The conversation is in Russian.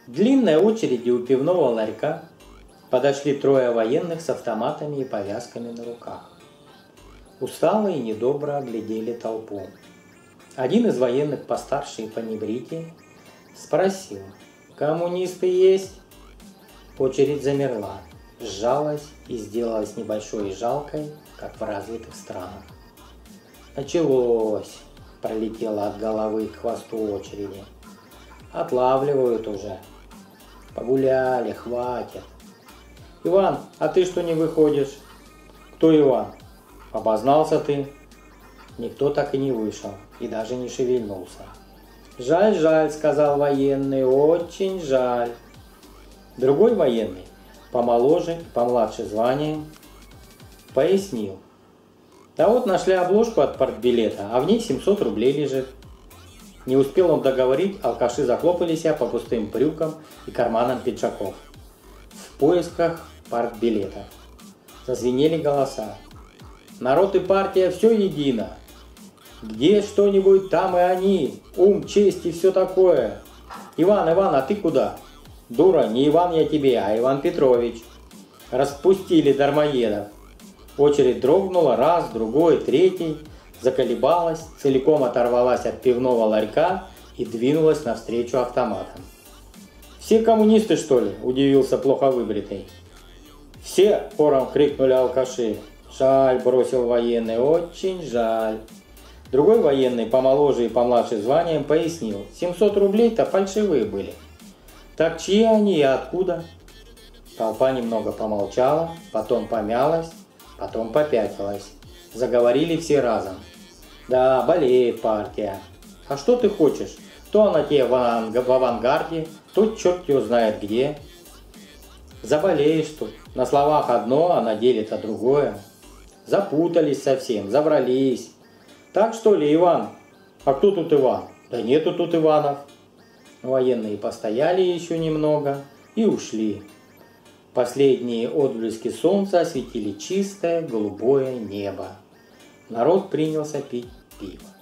длинной очереди у пивного ларька подошли трое военных с автоматами и повязками на руках. Устало и недобро оглядели толпу. Один из военных, постарше и понебритее, спросил: «Коммунисты есть?» Очередь замерла, сжалась и сделалась небольшой и жалкой, как в развитых странах. «Началось!» – пролетело от головы к хвосту очереди. «Отлавливают уже. Погуляли, хватит. Иван, а ты что не выходишь?» «Кто Иван? Обознался ты?» Никто так и не вышел и даже не шевельнулся. «Жаль, жаль», – сказал военный, – «очень жаль». Другой военный, помоложе и помладше званием, пояснил: «Да вот нашли обложку от партбилета, а в ней 700 рублей лежит». Не успел он договорить, алкаши захлопали себя по пустым брюкам и карманам пиджаков в поисках партбилета. Зазвенели голоса. «Народ и партия все едино. Где что-нибудь, там и они. Ум, честь и все такое. Иван, Иван, а ты куда?» «Дура, не Иван я тебе, а Иван Петрович». Распустили дармоедов. Очередь дрогнула, раз, другой, третий, заколебалась, целиком оторвалась от пивного ларька и двинулась навстречу автоматам. «Все коммунисты, что ли?» – удивился плохо выбритый. «Все!» – хором крикнули алкаши. «Жаль», – бросил военный, – «очень жаль». Другой военный, помоложе и помладше званием, пояснил: 700 рублей-то фальшивые были. «Так чьи они и откуда?» Толпа немного помолчала, потом помялась, потом попятилась. Заговорили все разом. «Да, болеет партия. А что ты хочешь? То она тебе в авангарде, то черт его знает где. Заболеешь тут. На словах одно, а на деле-то другое. Запутались совсем, забрались. Так что ли, Иван? А кто тут Иван? Да нету тут Иванов». Военные постояли еще немного и ушли. Последние отблески солнца осветили чистое голубое небо. Народ принялся пить пиво.